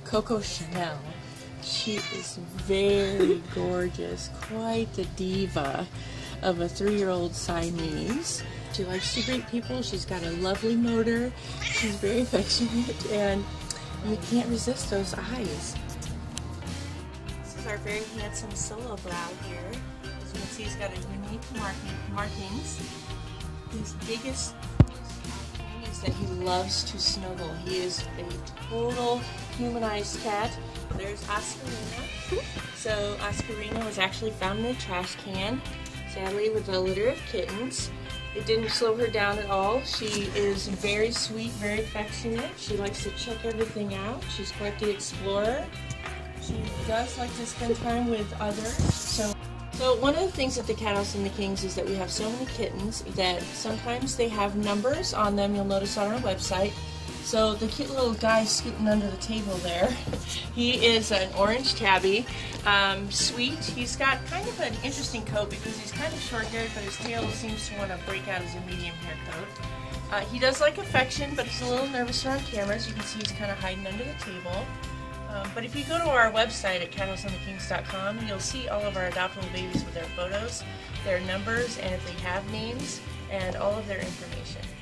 Coco Chanel. She is very gorgeous, quite the diva of a 3-year-old Siamese. She likes to greet people. She's got a lovely motor. She's very affectionate, and you can't resist those eyes. This is our very handsome solo brow here. As you can see, he's got a unique markings. His biggest thing is that he loves to snuggle. He is a total humanized cat. There's Oscarina. So Oscarina was actually found in a trash can, sadly, with a litter of kittens. It didn't slow her down at all. She is very sweet, very affectionate. She likes to check everything out. She's quite the explorer. She does like to spend time with others. So one of the things at the Cat House and the Kings is that we have so many kittens that sometimes they have numbers on them. You'll notice on our website. So the cute little guy scooting under the table there, he is an orange tabby, sweet. He's got kind of an interesting coat because he's kind of short-haired, but his tail seems to want to break out as a medium hair coat. He does like affection, but he's a little nervous around cameras. You can see he's kind of hiding under the table. But if you go to our website at cathhouseandthekings.com, you'll see all of our adoptable babies with their photos, their numbers, and if they have names, and all of their information.